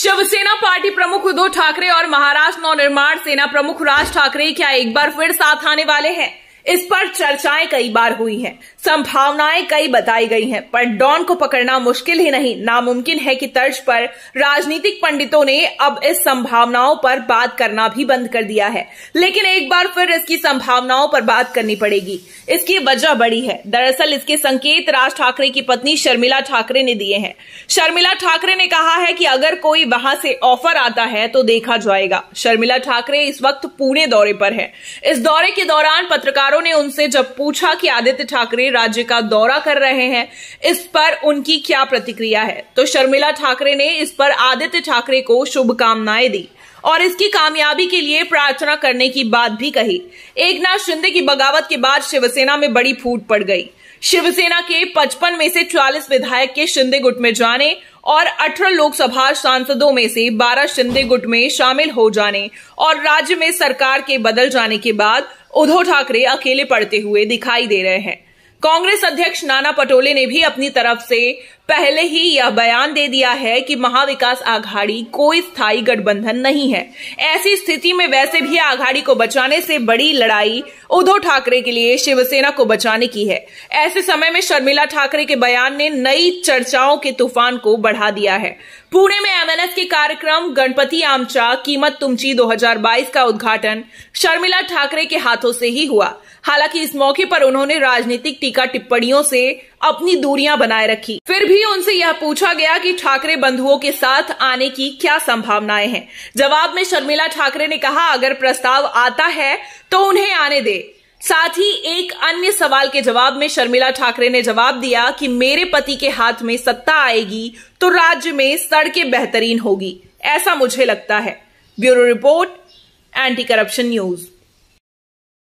Shiv Sena party प्रमुख उद्धव ठाकरे और महाराष्ट्र नवनिर्माण सेना प्रमुख राज ठाकरे क्या एक बार फिर साथ आने वाले हैं? इस पर चर्चाएं कई बार हुई हैं, संभावनाएं कई बताई गई हैं, पर डॉन को पकड़ना मुश्किल ही नहीं नामुमकिन है की तर्ज पर राजनीतिक पंडितों ने अब इस संभावनाओं पर बात करना भी बंद कर दिया है। लेकिन एक बार फिर इसकी संभावनाओं पर बात करनी पड़ेगी। इसकी वजह बड़ी है। दरअसल इसके संकेत राज ठाकरे की पत्नी शर्मिला ठाकरे ने दिए हैं। शर्मिला ठाकरे ने कहा है कि अगर कोई वहां से ऑफर आता है तो देखा जाएगा। शर्मिला ठाकरे इस वक्त पुणे दौरे पर है। इस दौरे के दौरान पत्रकारों ने उनसे जब पूछा कि आदित्य ठाकरे राज्य का दौरा कर रहे हैं, इस पर उनकी क्या प्रतिक्रिया है, तो शर्मिला ठाकरे ने इस पर आदित्य ठाकरे को शुभकामनाएं दी और इसकी कामयाबी के लिए प्रार्थना करने की बात भी कही। एकनाथ शिंदे की बगावत के बाद शिवसेना में बड़ी फूट पड़ गई। शिवसेना के 55 में से 40 विधायक के शिंदे गुट में जाने और 18 लोकसभा सांसदों में से 12 शिंदे गुट में शामिल हो जाने और राज्य में सरकार के बदल जाने के बाद उद्धव ठाकरे अकेले पड़ते हुए दिखाई दे रहे हैं। कांग्रेस अध्यक्ष नाना पटोले ने भी अपनी तरफ से पहले ही यह बयान दे दिया है कि महाविकास आघाड़ी कोई स्थायी गठबंधन नहीं है। ऐसी स्थिति में वैसे भी आघाड़ी को बचाने से बड़ी लड़ाई उद्धव ठाकरे के लिए शिवसेना को बचाने की है। ऐसे समय में शर्मिला ठाकरे के बयान ने नई चर्चाओं के तूफान को बढ़ा दिया है। पुणे में एमएनएस के कार्यक्रम गणपति आमचा कीमत तुमची 2022 का उद्घाटन शर्मिला ठाकरे के हाथों से ही हुआ। हालांकि इस मौके पर उन्होंने राजनीतिक टीका टिप्पणियों से अपनी दूरियां बनाए रखी। फिर भी उनसे यह पूछा गया कि ठाकरे बंधुओं के साथ आने की क्या संभावनाएं हैं। जवाब में शर्मिला ठाकरे ने कहा, अगर प्रस्ताव आता है तो उन्हें आने दे। साथ ही एक अन्य सवाल के जवाब में शर्मिला ठाकरे ने जवाब दिया कि मेरे पति के हाथ में सत्ता आएगी तो राज्य में सड़कें बेहतरीन होगी, ऐसा मुझे लगता है। Bureau report, anti corruption news.